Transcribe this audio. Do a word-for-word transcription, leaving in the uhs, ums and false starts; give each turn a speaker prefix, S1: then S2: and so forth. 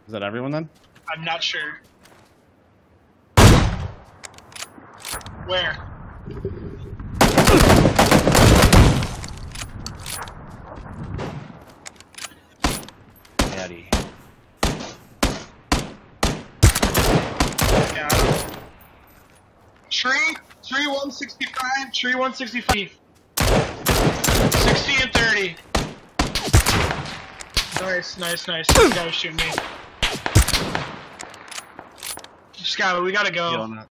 S1: Is that everyone then?
S2: I'm not sure. Where?
S3: Daddy.
S2: Yeah. Tree, tree one sixty-five, tree one sixty-five. sixty and thirty. Nice, nice, nice. This guy was shooting me. Scott, we gotta go.
S3: Feeling it.